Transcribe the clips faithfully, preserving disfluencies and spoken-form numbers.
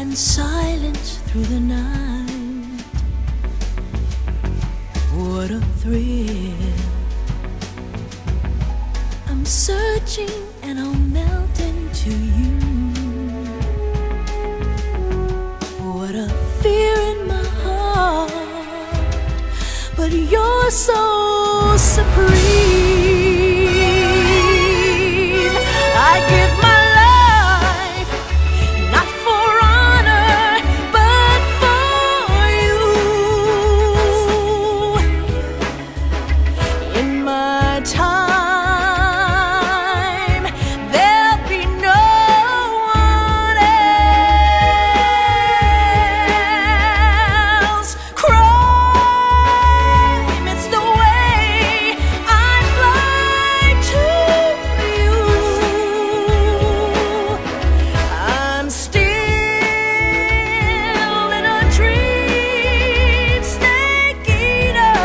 and silence through the night. What a thrill. I'm searching and I'll melt into you. What a fear in my heart, but you're so supreme. I give my life, not for honor, but for you. In my time, there'll be no one else. Crime, it's the way I fly to you. I'm still in a dream, snake eater.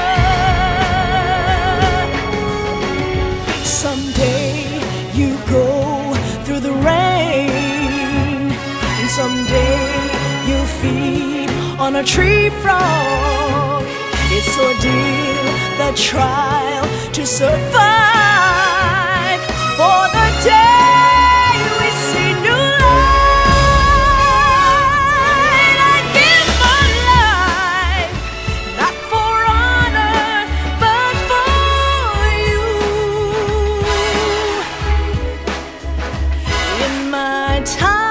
Someday you go through the rain, and someday you feed on a tree frog. It's ordeal, the trial to survive, for the day we see new light. I give my life, not for honor, but for you. In my time